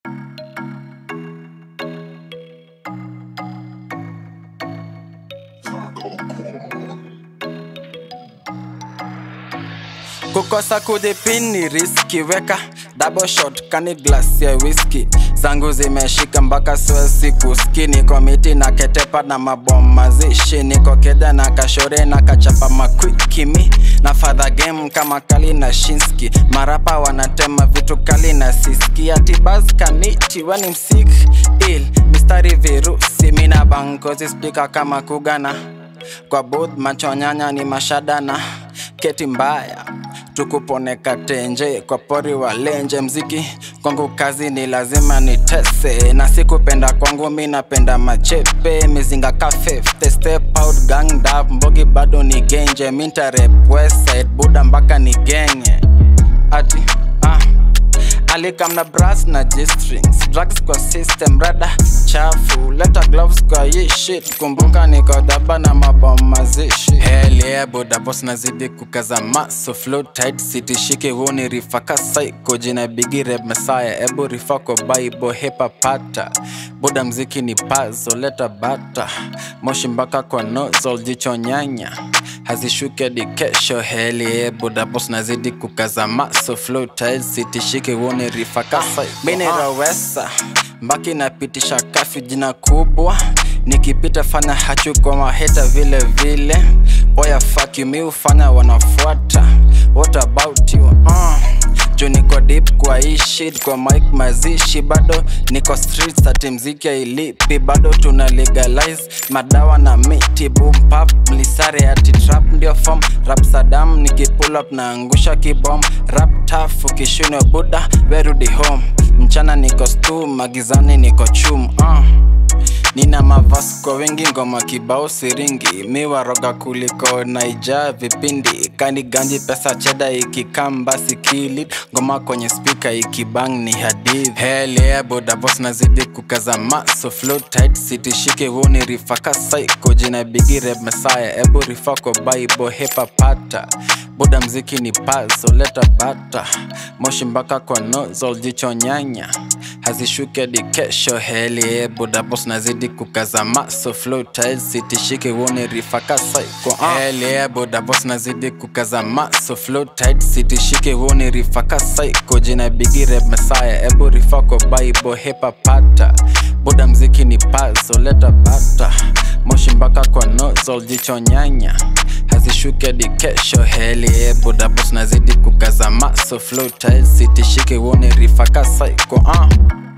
Kukosa kudipini riski, weka double shot kani glass ya whisky. Zangu zimeshika mpaka siwezi kuski. Niko miti na ketepa na maboma zishi. Niko keda na kashore na kachapa makwiki. Mi na father game kama Kali na Shinski. Marapa wanatema vitu kali na siski. Atibaz kaniti wani msik il mistari virusi. Mina bangozi speaker kama kugana. Kwa booth machonyanya ni mashadana. Keti mbaya tukuponeka tenje kwa pori wa lenje. Mziki kwangu kazi ni lazima nitese. Na sikupenda kwangu mi napenda machepe. Mizinga cafe, step out gang dap. Mbogi bado ni genje. Minta rap west side buda mpaka ni genye. Ati alikamna brass na G-strings. Drugs kwa system rada chafu. Leta gloves kwa hii shit. Kumbuka niko daba na maboma zishi. Hell yeah buda boss nazidi kukaza maso. Flow tight city shike woni rifaka psycho. Jina bigi rap messiah. Ebu rifako bible hepa pata. Buda mziki ni puzzle leta bata. Moshi mbaka kwa nozzle jicho nyanya. Hazishuke di kesho. Hell yeah buda boss nazidi kukaza maso. Flow tight city shike woni rifaka psycho. Mini rawesa mbaki napitisha kafi jina kubwa. Nikipita fanya hachu kwa maheta vile vile. Oya fuck you mi ufanya wanafuata. What about you? Jo niko deep kwa hii shit. Kwa mic mazishi bado niko streets. Ati mziki ya ilipi bado tuna legalize madawa na miti. Boom pap mlisare ati trap ndio form. Rap Saddam nikipull up na angusha kibom. Rap tough ukishunyo buda werudi home. Mchana niko stu magizani niko chum. Nina mavasi kwa wengi ngoma kibao siringi. Miwa roga kuliko naija vipindi. Kani ganji pesa cheda ikikamba sikili. Ngoma kwenye speaker ikibang ni hadithi. Hell yeah buda boss nazidi kukaza maso. Flow tight city shike woni rifaka psycho. Jina bigi rap messiah. Ebu rifako bible hepa pata. Buda mziki ni puzzle leta bata. Moshi mbaka kwa nozzle jicho nyanya. Hazishuke di kesho. Hell yeah buda boss nazidi kukaza maso. Flow tight city shike woni rifaka psycho. Hell yeah buda boss nazidi kukaza maso. Flow tight city shike woni rifaka psycho. Jina bigi rap messiah. Ebu rifako bible hepa pata. Buda mziki ni puzzle leta bata. Moshi mbaka kwa nozzle jicho nyanya. Hazishuke di kesho. Hell yeah buda boss nazidi kukaza maso. Flow tight city shike woni rifaka psycho.